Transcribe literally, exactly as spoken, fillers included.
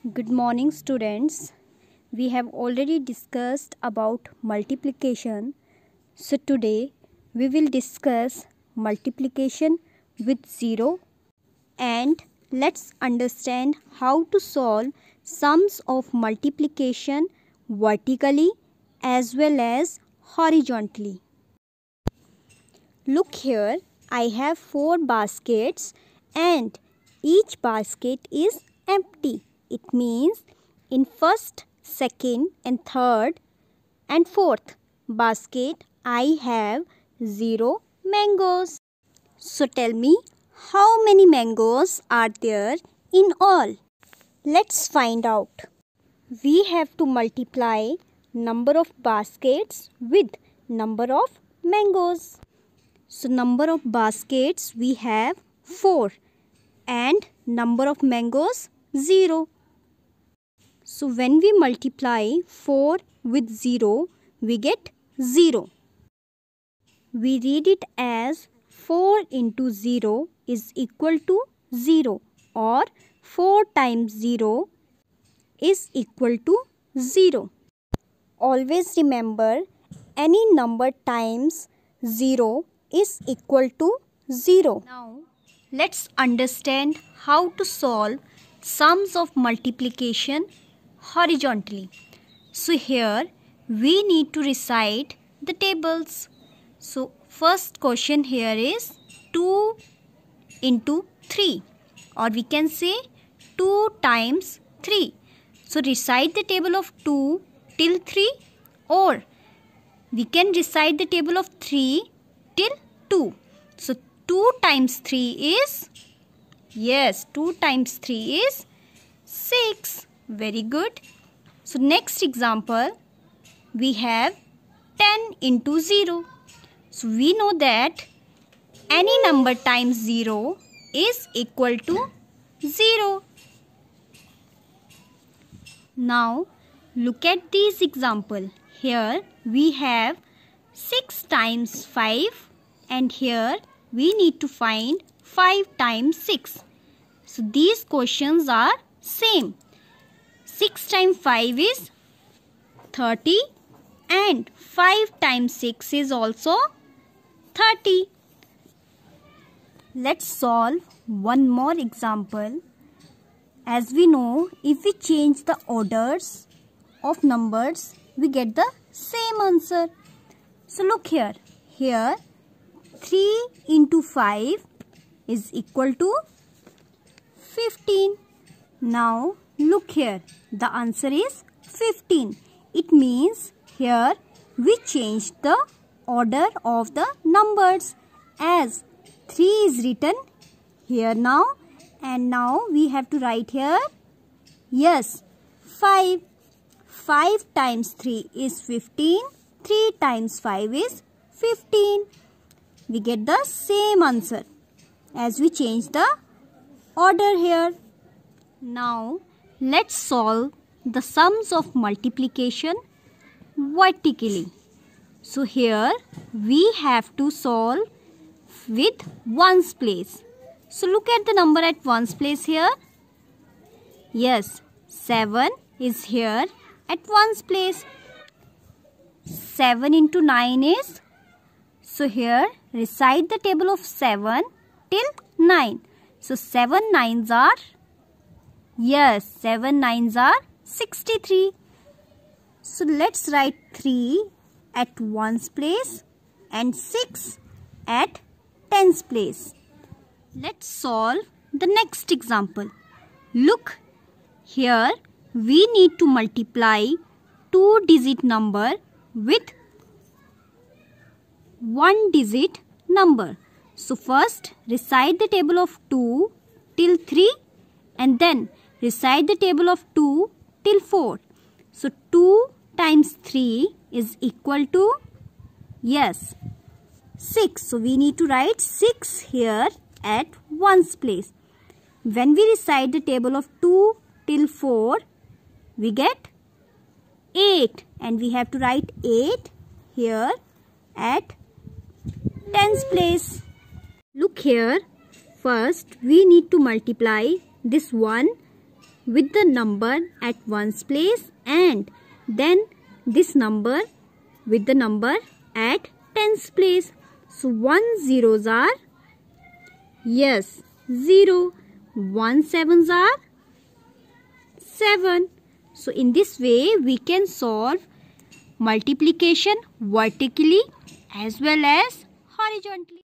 Good morning, students. We have already discussed about multiplication. So today we will discuss multiplication with zero, and let's understand how to solve sums of multiplication vertically as well as horizontally. Look here, I have four baskets and each basket is empty. It means in first, second and third and fourth basket I have zero mangoes. So tell me, how many mangoes are there in all? Let's find out. We have to multiply number of baskets with number of mangoes. So number of baskets we have four and number of mangoes zero. So when we multiply four with zero, we get zero. We read it as four into zero is equal to zero, or four times zero is equal to zero. Always remember, any number times zero is equal to zero. Now let's understand how to solve sums of multiplication horizontally. So here we need to recite the tables. So first question here is two into three, or we can say two times three. So recite the table of two till three, or we can recite the table of three till two. So two times three is, yes, two times three is six. Very good. So next example, we have ten into zero. So we know that any number times zero is equal to zero. Now look at this example. Here we have six times five, and here we need to find five times six. So these questions are same. six times five is thirty and five times six is also thirty. Let's solve one more example. As we know, if we change the orders of numbers, we get the same answer. So look here. Here three into five is equal to fifteen. Now look here, the answer is fifteen. It means here we changed the order of the numbers, as three is written here now, and now we have to write here, yes, five. five times three is fifteen. three times five is fifteen. We get the same answer as we change the order here. Now let's solve the sums of multiplication vertically. So here we have to solve with ones place. So look at the number at ones place here. Yes, seven is here at ones place. seven into nine is, so here recite the table of seven till nine. So seven nines are, yes, seven nines are sixty-three. So let's write three at ones place and six at tens place. Let's solve the next example. Look, here we need to multiply two digit number with one digit number. So first recite the table of two till three, and then recite the table of two till four. So two times three is equal to, yes, six. So we need to write six here at ones place. When we recite the table of two till four, we get eight, and we have to write eight here at tens place. Look here, first we need to multiply this one with the number at ones place and then this number with the number at tens place. So one zeros are, yes, zero. One sevens are seven. So in this way we can solve multiplication vertically as well as horizontally.